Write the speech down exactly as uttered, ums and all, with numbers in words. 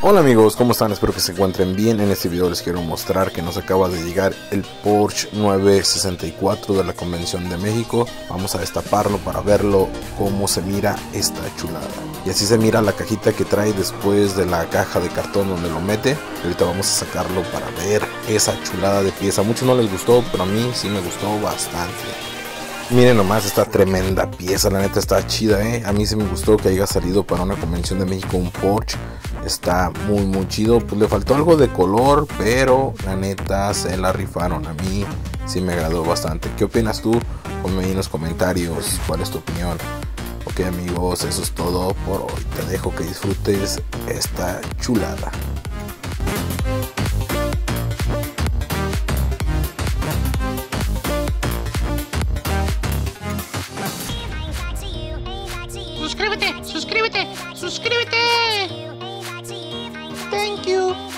Hola amigos, ¿cómo están? Espero que se encuentren bien. En este video les quiero mostrar que nos acaba de llegar el Porsche nueve sesenta y cuatro de la Convención de México. Vamos a destaparlo para verlo cómo se mira esta chulada. Y así se mira la cajita que trae después de la caja de cartón donde lo mete. Ahorita vamos a sacarlo para ver esa chulada de pieza. A muchos no les gustó, pero a mí sí me gustó bastante. Miren nomás esta tremenda pieza, la neta está chida, eh. A mí sí me gustó que haya salido para una Convención de México un Porsche. Está muy muy chido, pues le faltó algo de color, pero la neta se la rifaron. A mí sí me agradó bastante. ¿Qué opinas tú? Ponme ahí en los comentarios cuál es tu opinión. Ok amigos, eso es todo por hoy. Te dejo que disfrutes esta chulada. Suscríbete, suscríbete, suscríbete. Thank you.